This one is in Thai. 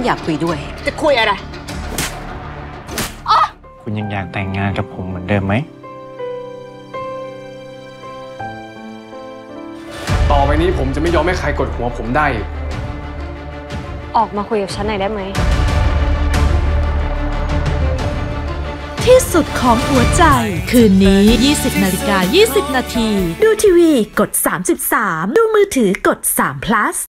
อยากคุยด้วยจะคุยอะไรคุณยังอยากแต่งงานกับผมเหมือนเดิมไหมต่อไปนี้ผมจะไม่ยอมให้ใครกดหัวผมได้ออกมาคุยกับฉันหน่อยได้ไหมที่สุดของหัวใจคืนนี้ 20:20 น.ดูทีวีกด33ดูมือถือกด3 plus